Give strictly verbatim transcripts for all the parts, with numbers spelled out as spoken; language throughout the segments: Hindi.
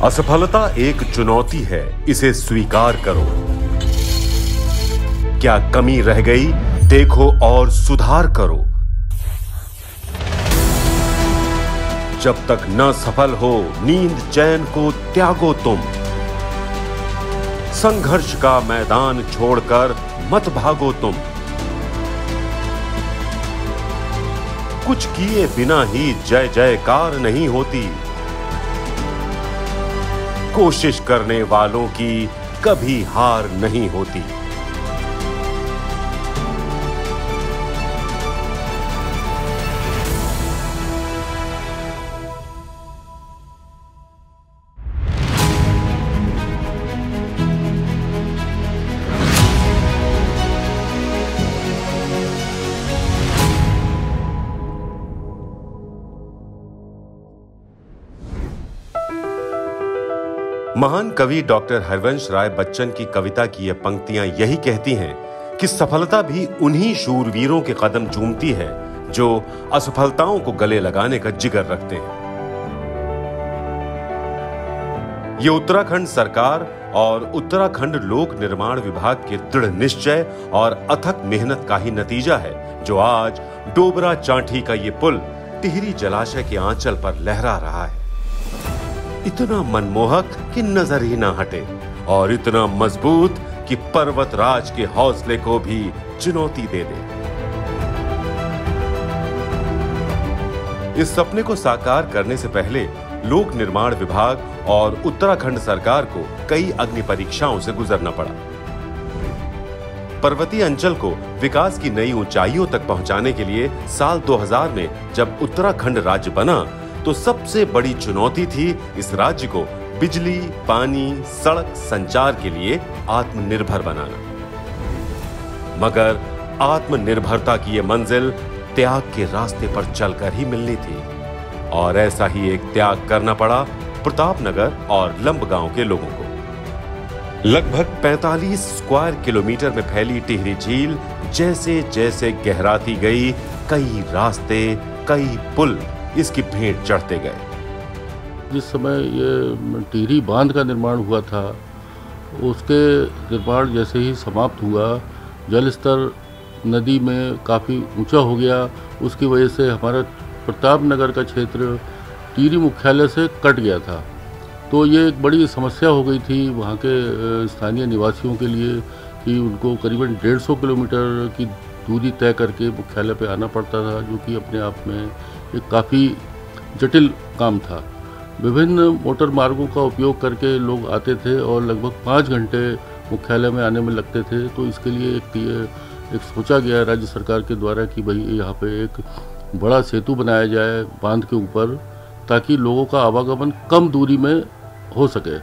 असफलता एक चुनौती है, इसे स्वीकार करो। क्या कमी रह गई, देखो और सुधार करो। जब तक न सफल हो, नींद चैन को त्यागो तुम। संघर्ष का मैदान छोड़कर मत भागो तुम। कुछ किए बिना ही जय जयकार नहीं होती। कोशिश करने वालों की कभी हार नहीं होती। महान कवि डॉक्टर हरवंश राय बच्चन की कविता की ये पंक्तियां यही कहती हैं कि सफलता भी उन्हीं शूरवीरों के कदम चूमती है जो असफलताओं को गले लगाने का जिगर रखते हैं। ये उत्तराखंड सरकार और उत्तराखंड लोक निर्माण विभाग के दृढ़ निश्चय और अथक मेहनत का ही नतीजा है जो आज डोबरा चांठी का ये पुल टिहरी जलाशय के आंचल पर लहरा रहा है। इतना मनमोहक कि नजर ही ना हटे और इतना मजबूत कि पर्वतराज के हौसले को भी चुनौती दे दे। इस सपने को साकार करने से पहले लोक निर्माण विभाग और उत्तराखंड सरकार को कई अग्नि परीक्षाओं से गुजरना पड़ा। पर्वतीय अंचल को विकास की नई ऊंचाइयों तक पहुंचाने के लिए साल दो हज़ार में जब उत्तराखंड राज्य बना तो सबसे बड़ी चुनौती थी इस राज्य को बिजली, पानी, सड़क, संचार के लिए आत्मनिर्भर बनाना। मगर आत्मनिर्भरता की ये मंजिल त्याग के रास्ते पर चलकर ही मिलनी थी और ऐसा ही एक त्याग करना पड़ा प्रतापनगर और लंबगांव के लोगों को। लगभग पैंतालीस स्क्वायर किलोमीटर में फैली टिहरी झील जैसे जैसे गहराती गई, कई रास्ते, कई पुल इसकी भेंट चढ़ते गए। जिस समय ये टिहरी बांध का निर्माण हुआ था, उसके निर्माण जैसे ही समाप्त हुआ, जल स्तर नदी में काफ़ी ऊंचा हो गया। उसकी वजह से हमारा प्रतापनगर का क्षेत्र टिहरी मुख्यालय से कट गया था। तो ये एक बड़ी समस्या हो गई थी वहाँ के स्थानीय निवासियों के लिए कि उनको करीबन डेढ़ सौ किलोमीटर की दूरी तय करके मुख्यालय पे आना पड़ता था, जो कि अपने आप में एक काफ़ी जटिल काम था। विभिन्न मोटर मार्गों का उपयोग करके लोग आते थे और लगभग पाँच घंटे मुख्यालय में आने में लगते थे। तो इसके लिए एक एक सोचा गया राज्य सरकार के द्वारा कि भाई यहाँ पे एक बड़ा सेतु बनाया जाए बांध के ऊपर, ताकि लोगों का आवागमन कम दूरी में हो सके।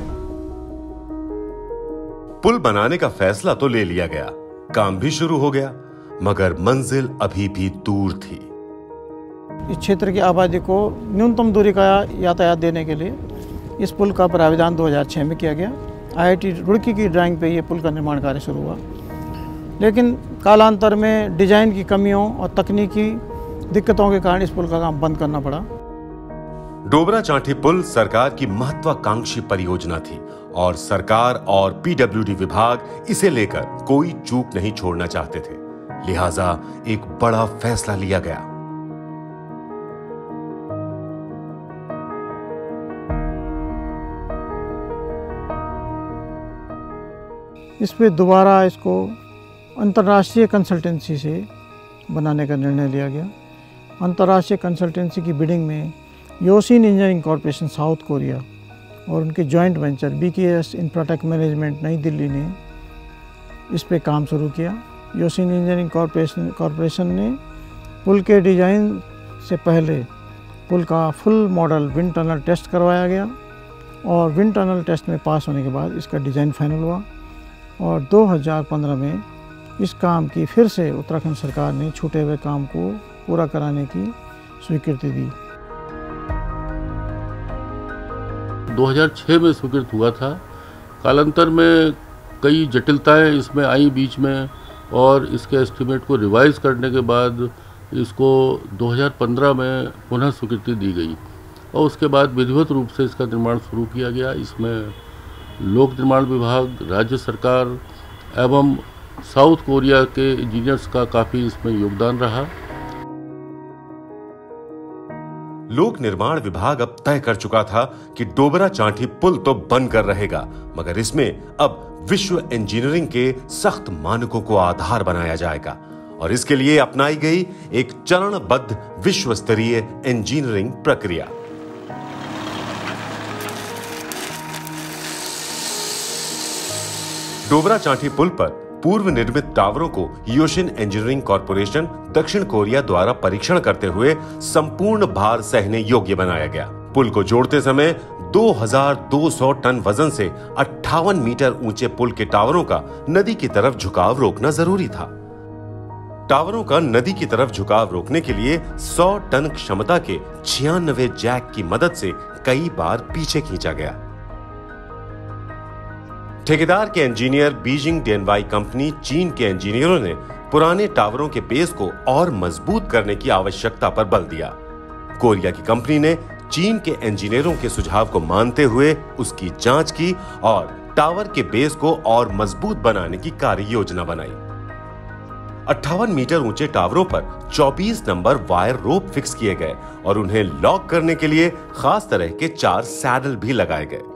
पुल बनाने का फैसला तो ले लिया गया, काम भी शुरू हो गया, मगर मंजिल अभी भी दूर थी। इस क्षेत्र की आबादी को न्यूनतम दूरी का यातायात देने के लिए इस पुल का प्राविधान दो हज़ार छह में किया गया। आई आई टी रुड़की की ड्राइंग पे ये पुल का निर्माण कार्य शुरू हुआ, लेकिन कालांतर में डिजाइन की कमियों और तकनीकी दिक्कतों के कारण इस पुल का काम बंद करना पड़ा। डोबरा चांठी पुल सरकार की महत्वाकांक्षी परियोजना थी और सरकार और पी डब्ल्यू डी विभाग इसे लेकर कोई चूक नहीं छोड़ना चाहते थे। लिहाजा एक बड़ा फैसला लिया गया। इस पे दोबारा इसको अंतर्राष्ट्रीय कंसल्टेंसी से बनाने का निर्णय लिया गया। अंतर्राष्ट्रीय कंसल्टेंसी की बिडिंग में Yooshin engineering corporation South Korea और उनके joint venture B K S infratech management New Delhi ने इस पे काम शुरू किया। योसिन इंजीनियरिंग कॉरपोरेशन कॉरपोरेशन ने पुल के डिज़ाइन से पहले पुल का full model wind tunnel test करवाया गया और विंड टनल टेस्ट में पास होने के बाद इसका डिज़ाइन फाइनल हुआ और दो हज़ार पंद्रह में इस काम की फिर से उत्तराखंड सरकार ने छूटे हुए काम को पूरा कराने की स्वीकृति दी। दो हज़ार छह में स्वीकृत हुआ था। कालांतर में कई जटिलताएं इसमें आई बीच में और इसके एस्टीमेट को रिवाइज करने के बाद इसको दो हज़ार पंद्रह में पुनः स्वीकृति दी गई। और उसके बाद विधिवत रूप से इसका निर्माण शुरू किया गया। इसमें लोक निर्माण विभाग, राज्य सरकार एवं साउथ कोरिया के इंजीनियर्स का काफ़ी इसमें योगदान रहा। लोक निर्माण विभाग अब तय कर चुका था कि डोबरा चांठी पुल तो बनकर रहेगा, मगर इसमें अब विश्व इंजीनियरिंग के सख्त मानकों को आधार बनाया जाएगा और इसके लिए अपनाई गई एक चरणबद्ध विश्व स्तरीय इंजीनियरिंग प्रक्रिया। डोबरा चांठी पुल पर पूर्व निर्मित टावरों को योशिन इंजीनियरिंग कॉरपोरेशन दक्षिण कोरिया द्वारा परीक्षण करते हुए संपूर्ण भार सहने योग्य बनाया गया। पुल को जोड़ते समय दो हज़ार दो सौ टन वजन से अट्ठावन मीटर ऊंचे पुल के टावरों का नदी की तरफ झुकाव रोकना जरूरी था। टावरों का नदी की तरफ झुकाव रोकने के लिए सौ टन क्षमता के छियानवे जैक की मदद से कई बार पीछे खींचा गया। ठेकेदार के इंजीनियर बीजिंग डेनवाई कंपनी चीन के इंजीनियरों ने पुराने टावरों के बेस को और मजबूत करने की आवश्यकता पर बल दिया। कोरिया की कंपनी ने चीन के इंजीनियरों के सुझाव को मानते हुए उसकी जांच की और टावर के बेस को और मजबूत बनाने की कार्य योजना बनाई। अट्ठावन मीटर ऊंचे टावरों पर चौबीस नंबर वायर रोप फिक्स किए गए और उन्हें लॉक करने के लिए खास तरह के चार सैडल भी लगाए गए।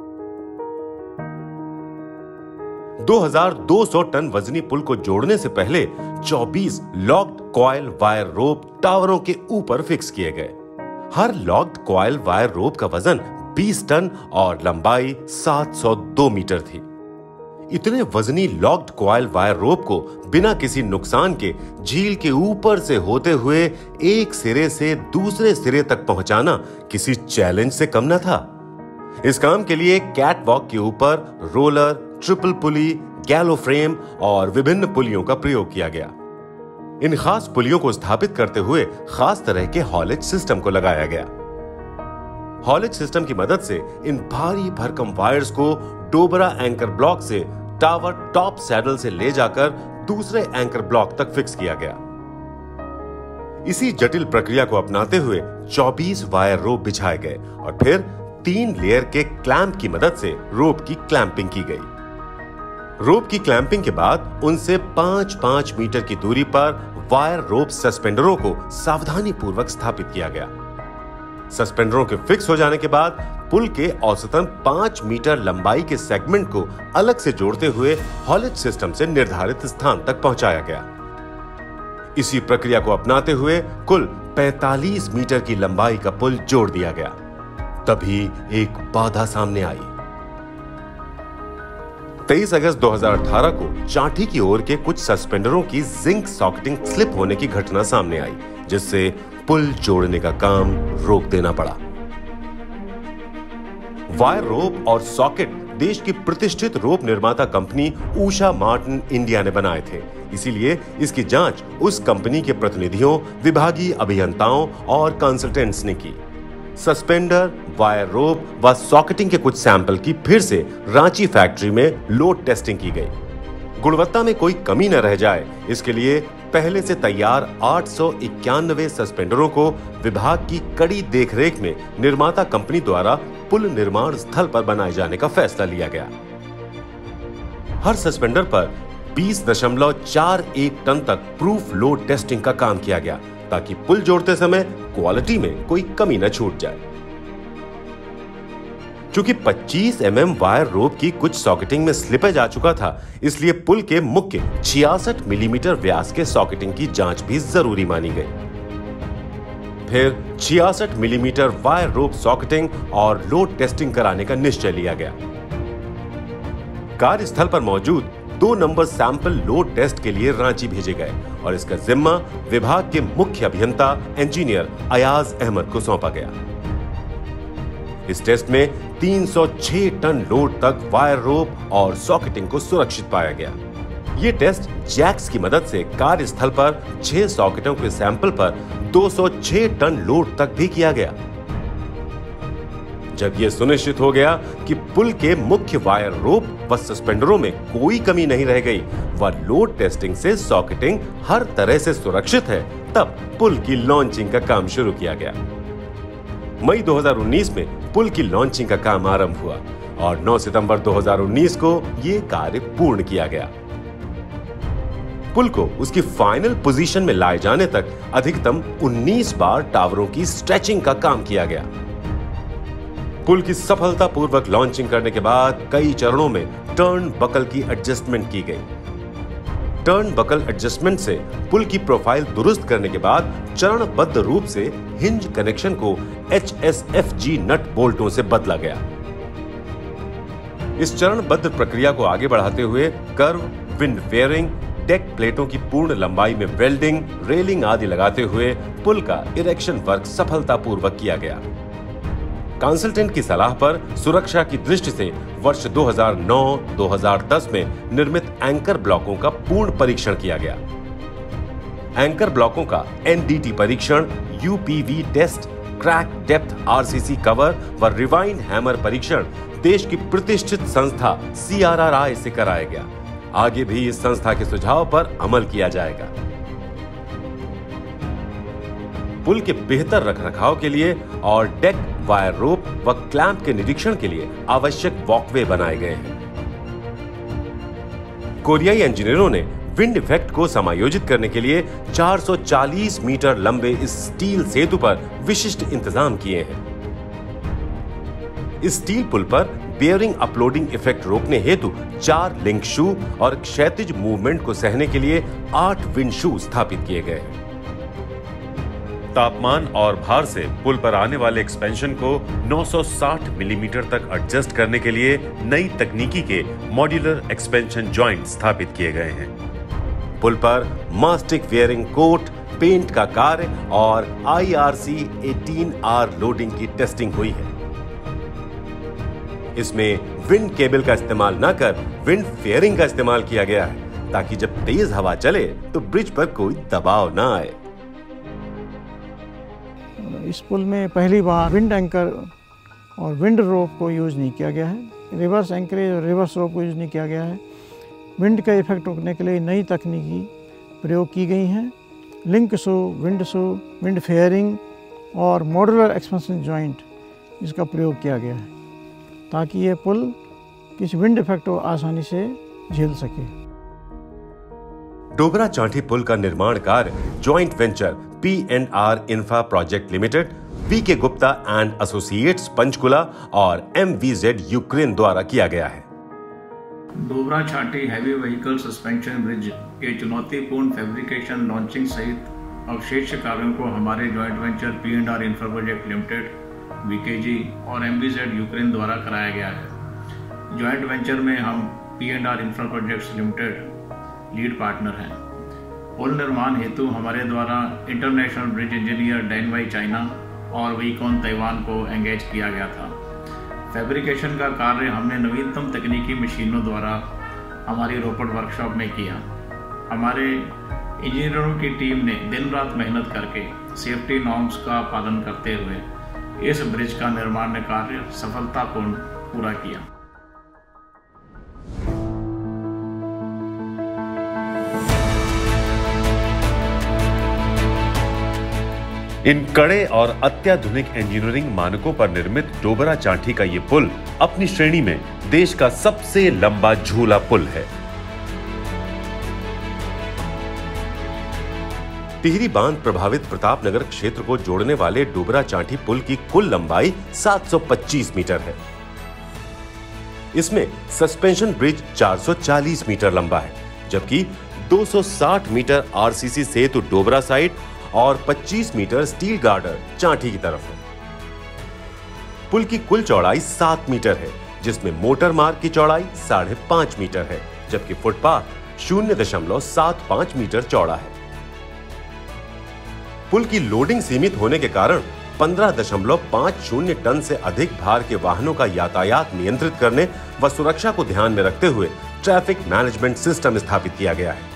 दो हज़ार दो सौ टन वजनी पुल को जोड़ने से पहले चौबीस लॉक्ड कॉइल वायर रोप टावरों के ऊपर फिक्स किए गए। हर लॉक्ड कॉइल वायर रोप का वजन बीस टन और लंबाई सात सौ दो मीटर थी। इतने वजनी लॉक्ड कॉइल वायर रोप को बिना किसी नुकसान के झील के ऊपर से होते हुए एक सिरे से दूसरे सिरे तक पहुंचाना किसी चैलेंज से कम न था। इस काम के लिए कैट वॉक के ऊपर रोलर, ट्रिपल पुली, गैलो फ्रेम और विभिन्न पुलियों का प्रयोग किया गया। इन खास पुलियों को स्थापित करते हुए खास तरह के हॉलेज सिस्टम को लगाया गया। हॉलेज सिस्टम की मदद से इन भारी भरकम वायर्स को डोबरा एंकर ब्लॉक से टावर टॉप सैडल से ले जाकर दूसरे एंकर ब्लॉक तक फिक्स किया गया। इसी जटिल प्रक्रिया को अपनाते हुए चौबीस वायर रोप बिछाए गए और फिर तीन लेयर के क्लैंप की मदद से रोप की क्लैंपिंग की गई। रोप की क्लैंपिंग के बाद उनसे पांच पांच मीटर की दूरी पर वायर रोप सस्पेंडरों को सावधानी पूर्वक स्थापित किया गया। सस्पेंडरों के फिक्स हो जाने के बाद पुल के औसतन पांच मीटर लंबाई के सेगमेंट को अलग से जोड़ते हुए हॉलेज सिस्टम से निर्धारित स्थान तक पहुंचाया गया। इसी प्रक्रिया को अपनाते हुए कुल पैंतालीस मीटर की लंबाई का पुल जोड़ दिया गया। तभी एक बाधा सामने आई। तेईस अगस्त दो हज़ार अठारह को चांठी की ओर के कुछ सस्पेंडरों की जिंक सॉकेटिंग स्लिप होने की घटना सामने आई, जिससे पुल जोड़ने का काम रोक देना पड़ा। वायर रोप और सॉकेट देश की प्रतिष्ठित रोप निर्माता कंपनी ऊषा मार्टिन इंडिया ने बनाए थे, इसीलिए इसकी जांच उस कंपनी के प्रतिनिधियों, विभागीय अभियंताओं और कंसल्टेंट्स ने की। सस्पेंडर, वायर रोप व सॉकेटिंग के कुछ सैंपल की फिर से रांची फैक्ट्री में लोड टेस्टिंग की गई। गुणवत्ता में कोई कमी न रह जाए, इसके लिए पहले से तैयार आठ सौ इक्यानवे सस्पेंडरों को विभाग की कड़ी देखरेख में निर्माता कंपनी द्वारा पुल निर्माण स्थल पर बनाए जाने का फैसला लिया गया। हर सस्पेंडर पर बीस दशमलव चार एक टन तक प्रूफ लोड टेस्टिंग का काम किया गया, ताकि पुल जोड़ते समय क्वालिटी में कोई कमी न छूट जाए। चूंकि पच्चीस एम एम वायर रोप की कुछ सॉकेटिंग में स्लिपेज आ चुका था, इसलिए पुल के मुख्य छियासठ मिलीमीटर व्यास के सॉकेटिंग की जांच भी जरूरी मानी गई। फिर छियासठ मिलीमीटर वायर रोप सॉकेटिंग और लोड टेस्टिंग कराने का निश्चय लिया गया। कार्यस्थल पर मौजूद दो नंबर सैंपल लोड टेस्ट के लिए रांची भेजे गए और इसका जिम्मा विभाग के मुख्य अभियंता इंजीनियर अयाज अहमद को सौंपा गया। इस टेस्ट में तीन सौ छह टन लोड तक वायर रोप और सॉकेटिंग को सुरक्षित पाया गया। ये टेस्ट जैक्स की मदद से कार्यस्थल पर छह सॉकेटों के सैंपल पर दो सौ छह टन लोड तक भी किया गया। जब यह सुनिश्चित हो गया कि पुल के मुख्य वायर रोप व सस्पेंडरों में कोई कमी नहीं रह गई व लोड टेस्टिंग से सॉकेटिंग हर तरह से सुरक्षित है, तब पुल की लॉन्चिंग का काम शुरू किया गया। मई दो हज़ार उन्नीस में पुल की लॉन्चिंग का काम आरंभ हुआ और नौ सितंबर दो हज़ार उन्नीस को यह कार्य पूर्ण किया गया। पुल को उसकी फाइनल पोजीशन में लाए जाने तक अधिकतम उन्नीस बार टावरों की स्ट्रेचिंग का काम किया गया। पुल की सफलतापूर्वक लॉन्चिंग करने के बाद कई चरणों में टर्न बकल की एडजस्टमेंट की गई। टर्न बकल एडजस्टमेंट से पुल की प्रोफाइल दुरुस्त करने के बाद चरणबद्ध रूप से हिंज कनेक्शन को H S F G nut बोल्टों से बदला गया। इस चरणबद्ध प्रक्रिया को आगे बढ़ाते हुए कर्व, विंड फेयरिंग, डेक प्लेटों की पूर्ण लंबाई में वेल्डिंग, रेलिंग आदि लगाते हुए पुल का इरेक्शन वर्क सफलतापूर्वक किया गया। कंसल्टेंट की सलाह पर सुरक्षा की दृष्टि से वर्ष दो हज़ार नौ दो हज़ार दस में निर्मित एंकर ब्लॉकों का पूर्ण परीक्षण किया गया। एंकर ब्लॉकों का एन डी टी परीक्षण, U P V test, crack depth R C C cover व रिवाइंड हैमर परीक्षण देश की प्रतिष्ठित संस्था सी आर आर आई से कराया गया। आगे भी इस संस्था के सुझाव पर अमल किया जाएगा। पुल के बेहतर रखरखाव के लिए और डेक, वायर रोप व क्लैंप के निरीक्षण के लिए आवश्यक वॉकवे बनाए गए हैं। कोरियाई इंजीनियरों ने विंड इफेक्ट को समायोजित करने के लिए चार सौ चालीस मीटर लंबे इस स्टील सेतु पर विशिष्ट इंतजाम किए हैं। इस स्टील पुल पर बेयरिंग अपलोडिंग इफेक्ट रोकने हेतु चार लिंक शू और क्षैतिज मूवमेंट को सहने के लिए आठ विंड शू स्थापित किए गए हैं। तापमान और भार से पुल पर आने वाले एक्सपेंशन को नौ सौ साठ मिलीमीटर तक एडजस्ट करने के लिए नई तकनीकी के मॉड्यूलर एक्सपेंशन जॉइंट स्थापित किए गए हैं। पुल पर मास्टिक वेयरिंग कोट, पेंट का कार्य और आई आर सी अठारह आर लोडिंग की टेस्टिंग हुई है। इसमें विंड केबल का इस्तेमाल न कर विंड फेयरिंग का इस्तेमाल किया गया है ताकि जब तेज हवा चले तो ब्रिज पर कोई दबाव न आए। इस पुल में पहली बार विंड एंकर और विंड रोप को यूज नहीं किया गया है। रिवर्स एंकरेज और रिवर्स रोप को यूज नहीं किया गया है। विंड का इफेक्ट रोकने के लिए नई तकनीकी प्रयोग की गई हैं। Link shoe, wind shoe, wind fairing और मॉड्यूलर एक्सपेंशन जॉइंट इसका प्रयोग किया गया है ताकि ये पुल किसी विंड इफेक्ट को आसानी से झेल सके। डोबरा चांठी पुल का निर्माण कार्य joint venture P and R infra project limited, V K Gupta and associates Panchkula और एम वी जेड यूक्रेन द्वारा किया गया है। डोबरा छाटी हैवी व्हीकल सस्पेंशन ब्रिज के चुनौतीपूर्ण फैब्रिकेशन, लॉन्चिंग सहित अवशेष कार्यों को हमारे joint venture P and R infra project limited, V K G और एम वी जेड यूक्रेन द्वारा कराया गया है। जॉइंट वेंचर में हम P and R infra projects limited lead partner हैं। पुल निर्माण हेतु हमारे द्वारा international bridge engineer Danway China और वीकॉन ताइवान को एंगेज किया गया था। फैब्रिकेशन का कार्य हमने नवीनतम तकनीकी मशीनों द्वारा हमारी रोपड़ वर्कशॉप में किया। हमारे इंजीनियरों की टीम ने दिन रात मेहनत करके सेफ्टी नॉर्म्स का पालन करते हुए इस ब्रिज का निर्माण कार्य सफलतापूर्ण पूरा किया। इन कड़े और अत्याधुनिक इंजीनियरिंग मानकों पर निर्मित डोबरा चांठी का ये पुल अपनी श्रेणी में देश का सबसे लंबा झूला पुल है। टिहरी बांध प्रभावित प्रतापनगर क्षेत्र को जोड़ने वाले डोबरा चांठी पुल की कुल लंबाई सात सौ पच्चीस मीटर है। इसमें सस्पेंशन ब्रिज चार सौ चालीस मीटर लंबा है, जबकि दो सौ साठ मीटर आर सी सी सेतु डोबरा साइड और पच्चीस मीटर स्टील गार्डर चांठी की तरफ है। पुल की कुल चौड़ाई सात मीटर है, जिसमें मोटर मार्ग की चौड़ाई साढ़े पांच मीटर है, जबकि फुटपाथ शून्य दशमलव सात पांच मीटर चौड़ा है। पुल की लोडिंग सीमित होने के कारण पंद्रह दशमलव पांच शून्य टन से अधिक भार के वाहनों का यातायात नियंत्रित करने व सुरक्षा को ध्यान में रखते हुए ट्रैफिक मैनेजमेंट सिस्टम स्थापित किया गया है।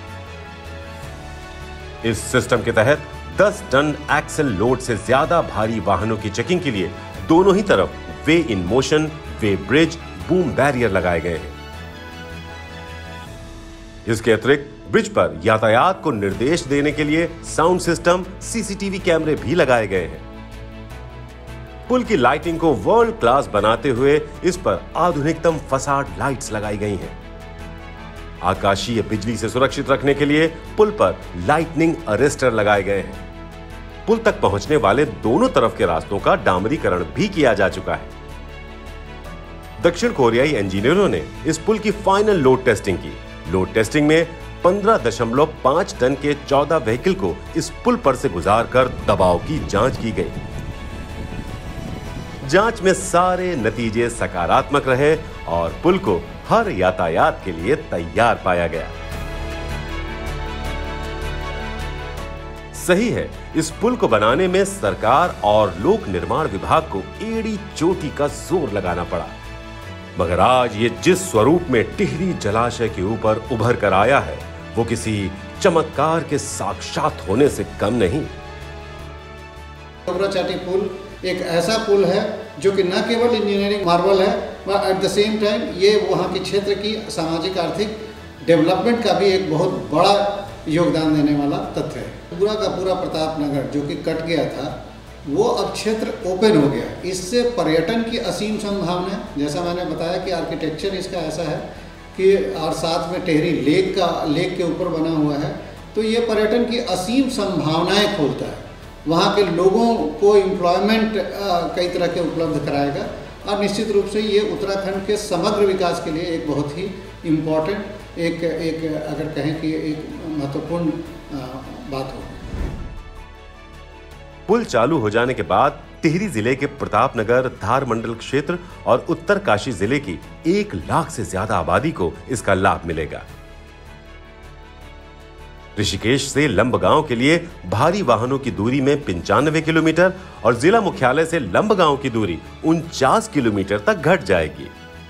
इस सिस्टम के तहत दस टन एक्सल लोड से ज्यादा भारी वाहनों की चेकिंग के लिए दोनों ही तरफ way in motion, way bridge, boom barrier लगाए गए हैं। इसके अतिरिक्त ब्रिज पर यातायात को निर्देश देने के लिए sound system, C C T V कैमरे भी लगाए गए हैं। पुल की लाइटिंग को वर्ल्ड क्लास बनाते हुए इस पर आधुनिकतम फसाड लाइट्स लगाई गई हैं। आकाशीय बिजली से सुरक्षित रखने के लिए पुल पर लाइटनिंग अरेस्टर लगाए गए हैं। पुल तक पहुंचने वाले दोनों तरफ के रास्तों का डामरीकरण भी किया जा चुका है। दक्षिण कोरियाई इंजीनियरों ने इस पुल की फाइनल लोड टेस्टिंग की। लोड टेस्टिंग में पंद्रह दशमलव पाँच टन के चौदह व्हीकल को इस पुल पर से गुजारकर दबाव की जांच की गई। जांच में सारे नतीजे सकारात्मक रहे और पुल को हर यातायात के लिए तैयार पाया गया। सही है, इस पुल को बनाने में सरकार और लोक निर्माण विभाग को एड़ी चोटी का जोर लगाना पड़ा, मगर आज ये जिस स्वरूप में टिहरी जलाशय के ऊपर उभर कर आया है वो किसी चमत्कार के साक्षात होने से कम नहीं। डोबरा चाटी पुल एक ऐसा पुल है जो कि न केवल इंजीनियरिंग मार्वल है, पर एट द सेम टाइम ये वहाँ के क्षेत्र की सामाजिक आर्थिक डेवलपमेंट का भी एक बहुत बड़ा योगदान देने वाला तथ्य है। पूरा का पूरा प्रताप नगर जो कि कट गया था वो अब क्षेत्र ओपन हो गया। इससे पर्यटन की असीम संभावना है। जैसा मैंने बताया कि आर्किटेक्चर इसका ऐसा है कि और साथ में टिहरी लेक का लेक के ऊपर बना हुआ है, तो ये पर्यटन की असीम संभावनाएं खोलता है। वहाँ के लोगों को एम्प्लॉयमेंट कई तरह के उपलब्ध कराएगा और निश्चित रूप से ये उत्तराखंड के समग्र विकास के लिए एक बहुत ही इम्पोर्टेंट एक एक अगर कहें कि एक महत्वपूर्ण बात हो। पुल चालू हो जाने के बाद टिहरी जिले के प्रतापनगर, धार मंडल क्षेत्र और उत्तरकाशी जिले की एक लाख से ज्यादा आबादी को इसका लाभ मिलेगा। ऋषिकेश से लंबगांव के लिए भारी वाहनों की दूरी में पंचानवे किलोमीटर और जिला मुख्यालय से लंबगांव की दूरी उनचास किलोमीटर तक घट जाएगी।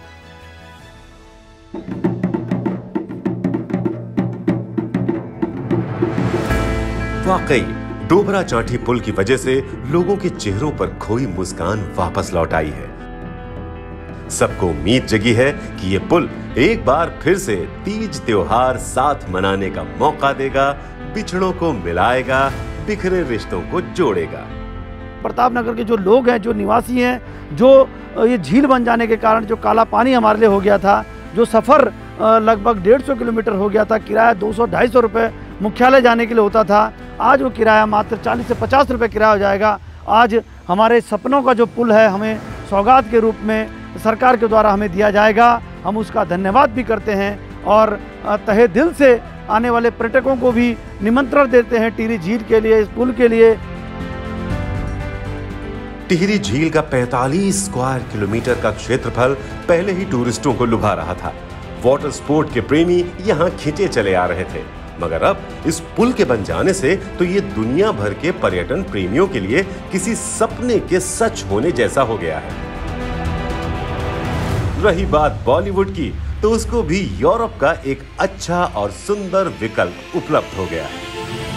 वाकई डोबरा चाटी पुल की वजह से लोगों के चेहरों पर खोई मुस्कान वापस लौट आई है। सबको उम्मीद जगी है कि ये पुल एक बार फिर से तीज त्योहार साथ मनाने का मौका देगा, बिछड़ों को मिलाएगा, बिखरे रिश्तों को जोड़ेगा। प्रतापनगर के जो लोग हैं, जो निवासी हैं, जो ये झील बन जाने के कारण जो काला पानी हमारे लिए हो गया था, जो सफ़र लगभग डेढ़ सौ किलोमीटर हो गया था, किराया दो सौ ढाई सौ रुपये मुख्यालय जाने के लिए होता था, आज वो किराया मात्र चालीस से पचास रुपये किराया हो जाएगा। आज हमारे सपनों का जो पुल है हमें सौगात के रूप में सरकार के द्वारा हमें दिया जाएगा। हम उसका धन्यवाद भी करते हैं और तहे दिल से आने वाले पर्यटकों को भी निमंत्रण देते हैं टिहरी झील के लिए, इस पुल के लिए। टिहरी झील का पैंतालीस स्क्वायर किलोमीटर का क्षेत्रफल पहले ही टूरिस्टों को लुभा रहा था। वाटर स्पोर्ट के प्रेमी यहाँ खिंचे चले आ रहे थे, मगर अब इस पुल के बन जाने से तो ये दुनिया भर के पर्यटन प्रेमियों के लिए किसी सपने के सच होने जैसा हो गया है। रही बात बॉलीवुड की, तो उसको भी यूरोप का एक अच्छा और सुंदर विकल्प उपलब्ध हो गया है।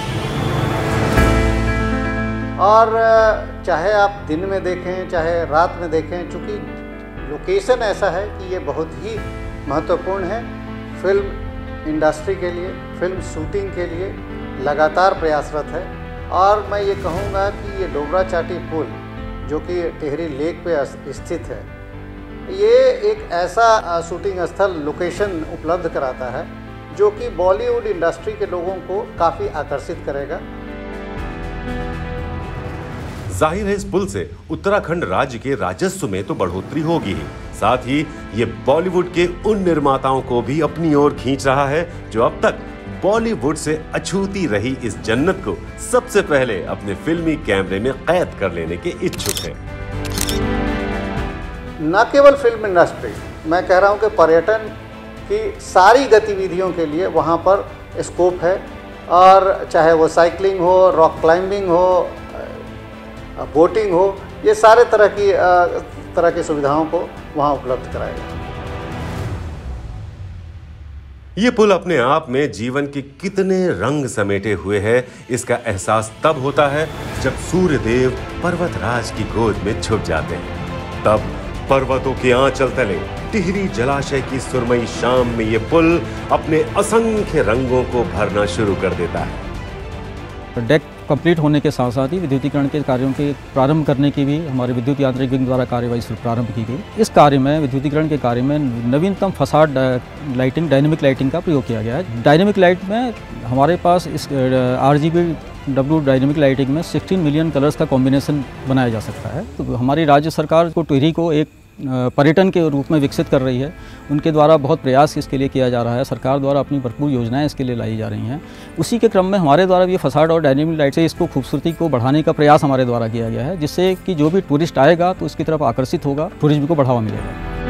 और चाहे आप दिन में देखें चाहे रात में देखें, चूँकि लोकेशन ऐसा है कि ये बहुत ही महत्वपूर्ण है। फिल्म इंडस्ट्री के लिए, फिल्म शूटिंग के लिए लगातार प्रयासरत है। और मैं ये कहूँगा कि ये डोबरा चाटी पुल जो कि टिहरी लेक पे स्थित है, ये एक ऐसा शूटिंग स्थल लोकेशन उपलब्ध कराता है जो कि बॉलीवुड इंडस्ट्री के लोगों को काफ़ी आकर्षित करेगा। जाहिर है इस पुल से उत्तराखंड राज्य के राजस्व में तो बढ़ोतरी होगी ही, साथ ही ये बॉलीवुड के उन निर्माताओं को भी अपनी ओर खींच रहा है जो अब तक बॉलीवुड से अछूती रही इस जन्नत को सबसे पहले अपने फिल्मी कैमरे में कैद कर लेने के इच्छुक हैं। न केवल फिल्म इंडस्ट्री, मैं कह रहा हूं कि पर्यटन की सारी गतिविधियों के लिए वहां पर स्कोप है। और चाहे वो साइकिलिंग हो, रॉक क्लाइंबिंग हो, बोटिंग हो, ये सारे तरह की तरह की सुविधाओं को वहां उपलब्ध कराएगा। ये पुल अपने आप में जीवन के कितने रंग समेटे हुए है, इसका एहसास तब होता है जब सूर्यदेव पर्वतराज की गोद में छुप जाते हैं। तब पर्वतों के आंचल तले टिहरी जलाशय की सुरमई शाम में ये पुल अपने असंख्य रंगों को भरना शुरू कर देता है। डेक कंप्लीट होने के साथ साथ ही विद्युतीकरण के कार्यों के प्रारंभ करने की भी हमारे विद्युत यांत्रिक विंग द्वारा कार्यवाही शुरू प्रारंभ की गई। इस कार्य में विद्युतीकरण के कार्य में नवीनतम फसाड लाइटिंग, डायनेमिक लाइटिंग का प्रयोग किया गया है। डायनेमिक लाइट में हमारे पास इस R G B W dynamic lighting में सोलह मिलियन कलर्स का कॉम्बिनेशन बनाया जा सकता है। तो हमारी राज्य सरकार को टिहरी को एक पर्यटन के रूप में विकसित कर रही है। उनके द्वारा बहुत प्रयास इसके लिए किया जा रहा है। सरकार द्वारा अपनी भरपूर योजनाएं इसके लिए लाई जा रही हैं। उसी के क्रम में हमारे द्वारा भी फसाड और डायनेमिक लाइट से इसको खूबसूरती को बढ़ाने का प्रयास हमारे द्वारा किया गया है, जिससे कि जो भी टूरिस्ट आएगा तो इसकी तरफ आकर्षित होगा, टूरिज्म को बढ़ावा मिलेगा।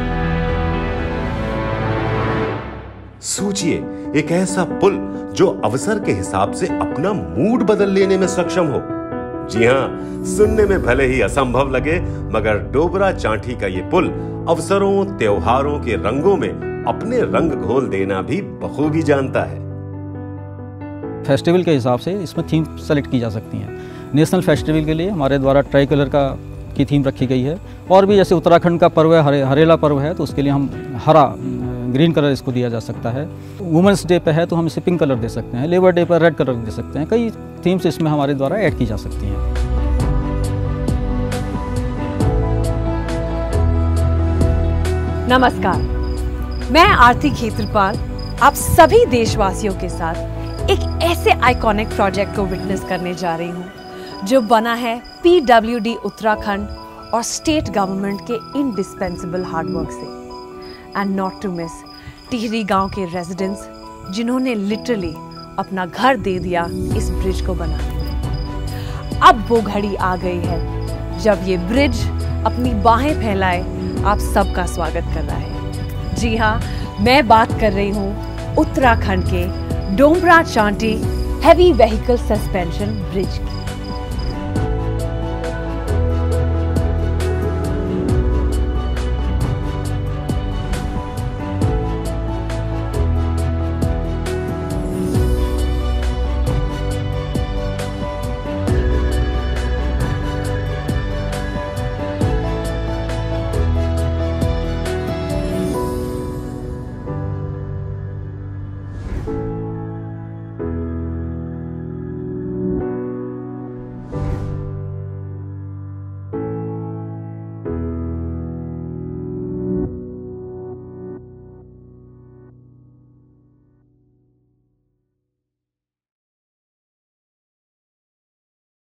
सोचिए, एक ऐसा पुल जो अवसर के हिसाब से अपना मूड बदल लेने में सक्षम हो। जी हाँ, सुनने में भले ही असंभव लगे, मगर डोबरा चांठी का ये पुल अवसरों त्योहारों के रंगों में अपने रंग घोल देना भी बखूबी जानता है। फेस्टिवल के हिसाब से इसमें थीम सेलेक्ट की जा सकती हैं। नेशनल फेस्टिवल के लिए हमारे द्वारा ट्राई कलर का की थीम रखी गई है, और भी जैसे उत्तराखंड का पर्व है, हरे हरेला पर्व है, तो उसके लिए हम हरा ग्रीन कलर इसको दिया जा सकता है। वुमेंस डे पे है तो हम इसे पिंक कलर दे सकते हैं। लेबर डे पर रेड कलर दे सकते हैं। कई थीम्स इसमें हमारे द्वारा ऐड की जा सकती हैं। नमस्कार, मैं आरती खेत्रपाल आप सभी देशवासियों के साथ एक ऐसे आइकॉनिक प्रोजेक्ट को विटनेस करने जा रही हूं जो बना है पी डब्ल्यू डी उत्तराखंड और स्टेट गवर्नमेंट के इंडिस्पेंसिबल हार्डवर्क से। And not to miss Tehri गांव के रेजिडेंट्स जिन्होंने लिटरली अपना घर दे दिया इस ब्रिज को बनाने में। अब वो घड़ी आ गई है जब ये ब्रिज अपनी बाहें फैलाए आप सबका स्वागत कर रहा है। जी हाँ, मैं बात कर रही हूँ उत्तराखंड के Dobra Chanthi heavy vehicle suspension bridge की।